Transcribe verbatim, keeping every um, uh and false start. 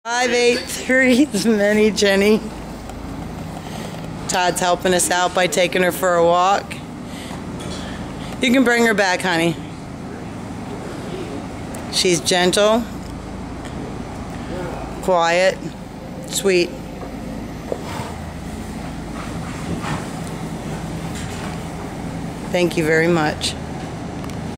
five eight three is Minnie Jenny. Todd's helping us out by taking her for a walk. You can bring her back, honey. She's gentle, quiet, sweet. Thank you very much.